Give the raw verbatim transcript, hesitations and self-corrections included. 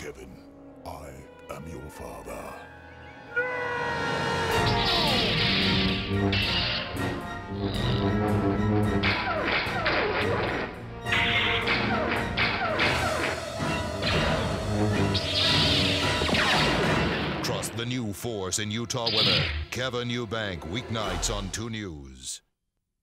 Kevin. I am your father. Trust the new force in Utah weather. Kevin Eubank, weeknights on two News.